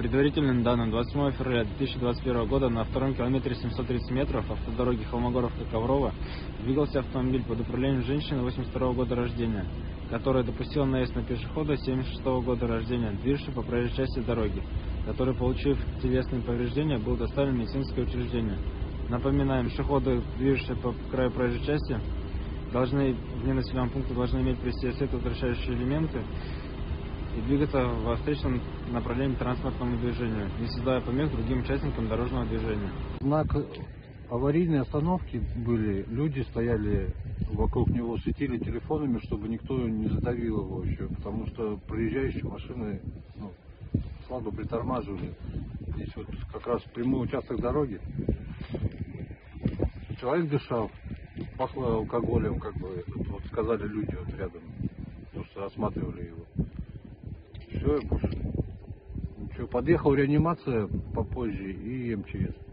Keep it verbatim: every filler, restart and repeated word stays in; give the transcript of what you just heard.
предварительным данным, двадцать седьмого февраля две тысячи двадцать первого года на втором километре семьсот тридцать метров автодороги Холмогоровка-Коврово двигался автомобиль под управлением женщины восемьдесят второго года рождения, которая допустила наезд на пешехода семьдесят шестого года рождения, движущего по проезжей части дороги, который, получив телесные повреждения, был доставлен в медицинское учреждение. Напоминаем, пешеходы, движущиеся по краю проезжей части, должны вне населенного пункта должны иметь при себе светоотвращающие элементы и двигаться во встречном направлении транспортному движению, не создавая помех другим участникам дорожного движения. Знак аварийной остановки были, люди стояли вокруг него, светили телефонами, чтобы никто не задавил его еще, потому что проезжающие машины ну, слабо притормаживали. Здесь вот как раз прямой участок дороги. Человек дышал, пахло алкоголем, как бы, вот сказали люди вот рядом, потому что осматривали его. Все, я больше ничего. Подъехал реанимация попозже и эм че эс.